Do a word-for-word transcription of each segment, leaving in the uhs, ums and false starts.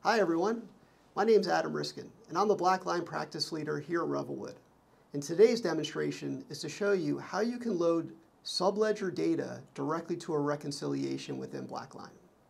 Hi everyone, my name is Adam Riskin, and I'm the BlackLine practice leader here at Revelwood. And today's demonstration is to show you how you can load Subledger data directly to a reconciliation within BlackLine.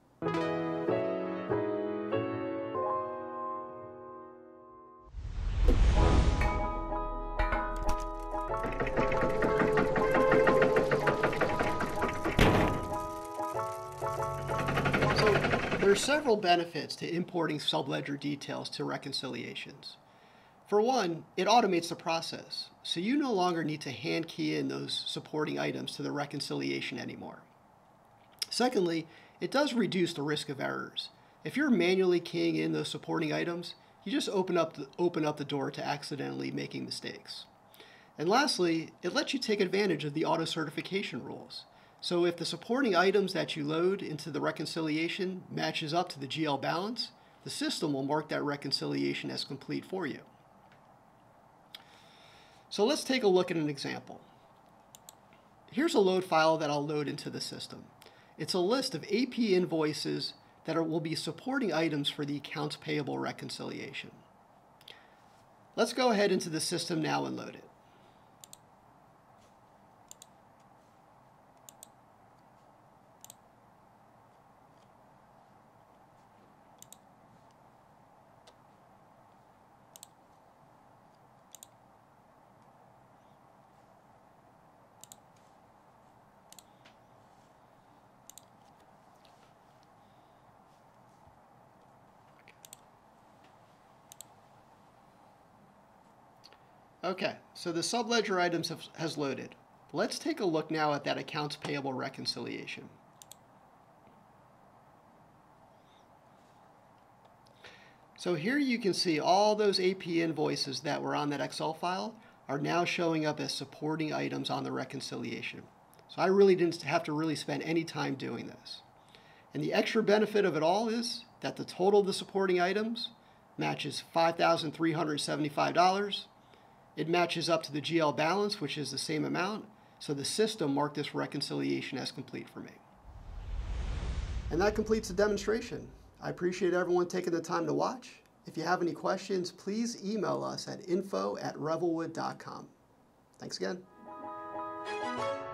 There are several benefits to importing Subledger details to reconciliations. For one, it automates the process, so you no longer need to hand key in those supporting items to the reconciliation anymore. Secondly, it does reduce the risk of errors. If you're manually keying in those supporting items, you just open up the, open up the door to accidentally making mistakes. And lastly, it lets you take advantage of the auto-certification rules. So if the supporting items that you load into the reconciliation matches up to the G L balance, the system will mark that reconciliation as complete for you. So let's take a look at an example. Here's a load file that I'll load into the system. It's a list of A P invoices that are, will be supporting items for the accounts payable reconciliation. Let's go ahead into the system now and load it. Okay, so the Subledger items have, has loaded. Let's take a look now at that accounts payable reconciliation. So here you can see all those A P invoices that were on that Excel file are now showing up as supporting items on the reconciliation. So I really didn't have to really spend any time doing this. And the extra benefit of it all is that the total of the supporting items matches five thousand three hundred seventy-five dollars. It matches up to the G L balance, which is the same amount, so the system marked this reconciliation as complete for me. And that completes the demonstration. I appreciate everyone taking the time to watch. If you have any questions, please email us at info at revelwood dot com. Thanks again.